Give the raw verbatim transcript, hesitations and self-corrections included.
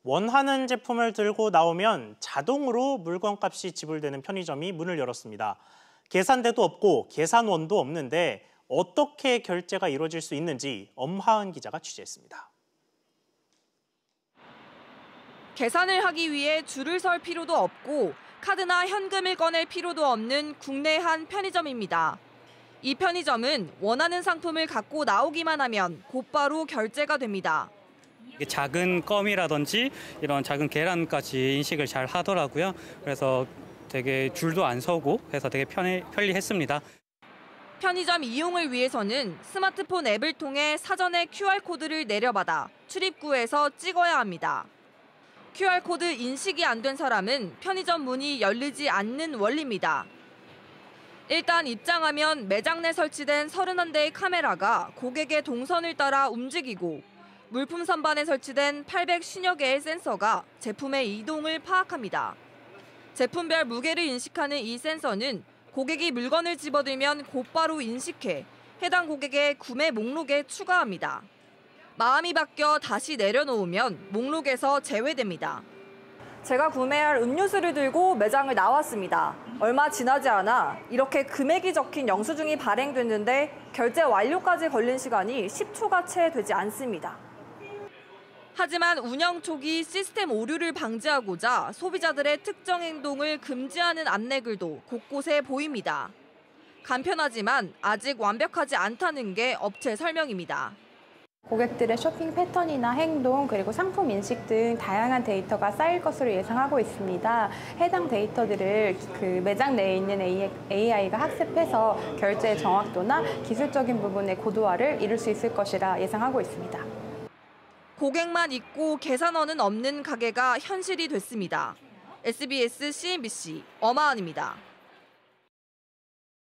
원하는 제품을 들고 나오면 자동으로 물건값이 지불되는 편의점이 문을 열었습니다. 계산대도 없고 계산원도 없는데 어떻게 결제가 이루어질 수 있는지 엄하은 기자가 취재했습니다. 계산을 하기 위해 줄을 설 필요도 없고 카드나 현금을 꺼낼 필요도 없는 국내 한 편의점입니다. 이 편의점은 원하는 상품을 갖고 나오기만 하면 곧바로 결제가 됩니다. 작은 껌이라든지 이런 작은 계란까지 인식을 잘 하더라고요. 그래서 되게 줄도 안 서고 해서 되게 편해, 편리했습니다. 편의점 이용을 위해서는 스마트폰 앱을 통해 사전에 큐알코드를 내려받아 출입구에서 찍어야 합니다. 큐알코드 인식이 안 된 사람은 편의점 문이 열리지 않는 원리입니다. 일단 입장하면 매장 내 설치된 서른한 대의 카메라가 고객의 동선을 따라 움직이고 물품 선반에 설치된 팔백오십여 개의 센서가 제품의 이동을 파악합니다. 제품별 무게를 인식하는 이 센서는 고객이 물건을 집어들면 곧바로 인식해 해당 고객의 구매 목록에 추가합니다. 마음이 바뀌어 다시 내려놓으면 목록에서 제외됩니다. 제가 구매할 음료수를 들고 매장을 나왔습니다. 얼마 지나지 않아 이렇게 금액이 적힌 영수증이 발행됐는데 결제 완료까지 걸린 시간이 십 초가 채 되지 않습니다. 하지만 운영 초기 시스템 오류를 방지하고자 소비자들의 특정 행동을 금지하는 안내글도 곳곳에 보입니다. 간편하지만 아직 완벽하지 않다는 게 업체 설명입니다. 고객들의 쇼핑 패턴이나 행동, 그리고 상품 인식 등 다양한 데이터가 쌓일 것으로 예상하고 있습니다. 해당 데이터들을 그 매장 내에 있는 에이아이가 학습해서 결제의 정확도나 기술적인 부분의 고도화를 이룰 수 있을 것이라 예상하고 있습니다. 고객만 있고 계산원은 없는 가게가 현실이 됐습니다. 에스비에스 씨엔비씨 엄하은입니다.